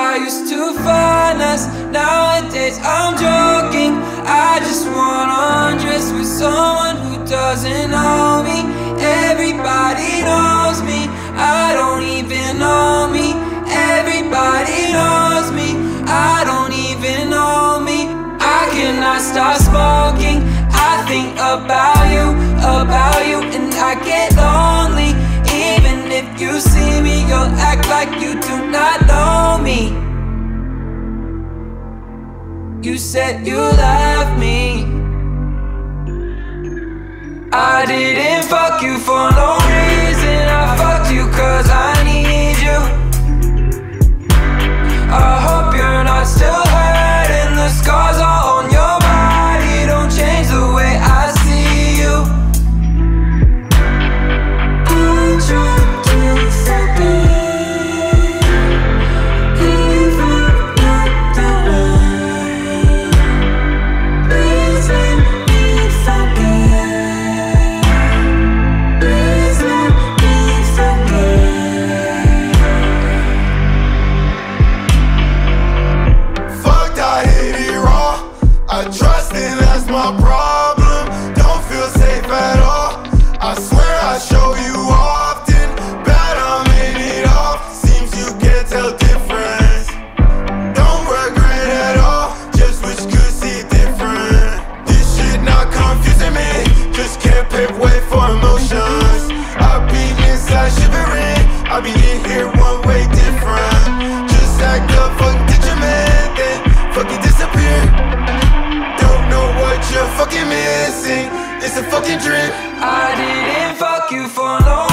I used to finesse. Nowadays I'm joking. I just wanna undress with someone who doesn't know me. Everybody knows me, I don't even know me. Everybody knows me, I don't even know me. I cannot stop smoking. I think about you, and I get lonely. Even if you see me, you'll act like you do not know me. You said you left me. I didn't fuck you for no reason. I fucked you cause I need you. I hope you're not still hurting. The scars are on your body don't change the way I see you. I try to forget, even not the way. Please let me forget. Please let me forget. Fucked, I hit it raw. I trust and that's my problem. Don't feel safe at all. I swear I show you often. Bad, I'm in it off. Seems you can't tell difference. Don't regret at all. Just wish could see different. This shit not confusing me. Just can't pave way for emotions. I be inside shivering. I be in here one way different. Just act up, fuck did you man, then fucking disappear. Don't know what you're fucking missing. It's a fucking dream. I didn't fuck you for no